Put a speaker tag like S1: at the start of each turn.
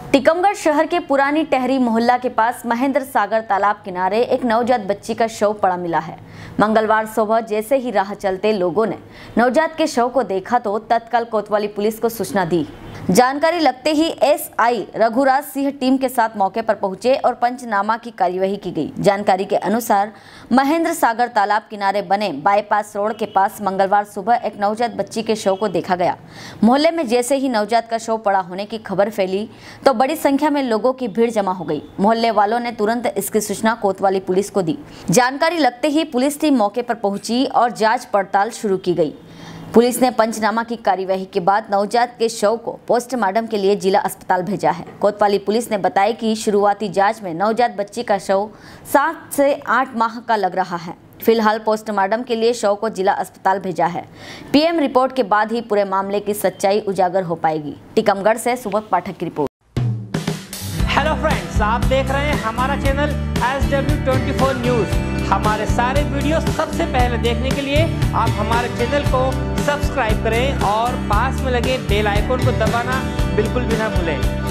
S1: टीकमगढ़ शहर के पुरानी टहरी मोहल्ला के पास महेंद्र सागर तालाब किनारे एक नवजात बच्ची का शव पड़ा मिला है। मंगलवार सुबह जैसे ही राह चलते लोगों ने नवजात के शव को देखा तो तत्काल कोतवाली पुलिस को सूचना दी। जानकारी लगते ही एसआई रघुराज सिंह टीम के साथ मौके पर पहुंचे और पंचनामा की कार्यवाही की गई। जानकारी के अनुसार महेंद्र सागर तालाब किनारे बने बाईपास रोड के पास मंगलवार सुबह एक नवजात बच्ची के शव को देखा गया। मोहल्ले में जैसे ही नवजात का शव पड़ा होने की खबर फैली तो बड़ी संख्या में लोगों की भीड़ जमा हो गई। मोहल्ले वालों ने तुरंत इसकी सूचना कोतवाली पुलिस को दी। जानकारी लगते ही पुलिस टीम मौके पर पहुंची और जांच पड़ताल शुरू की गई। पुलिस ने पंचनामा की कार्यवाही के बाद नवजात के शव को पोस्टमार्टम के लिए जिला अस्पताल भेजा है। कोतवाली पुलिस ने बताया कि शुरुआती जांच में नवजात बच्ची का शव 7 से 8 माह का लग रहा है। फिलहाल पोस्टमार्टम के लिए शव को जिला अस्पताल भेजा है। पीएम रिपोर्ट के बाद ही पूरे मामले की सच्चाई उजागर हो पाएगी। टीकमगढ़ से सुबोध पाठक की रिपोर्ट।
S2: हेलो फ्रेंड्स, आप देख रहे हैं हमारा चैनल SW24 न्यूज़। हमारे सारे वीडियो सबसे पहले देखने के लिए आप हमारे चैनल को सब्सक्राइब करें और पास में लगे बेल आइकन को दबाना बिल्कुल भी ना भूलें।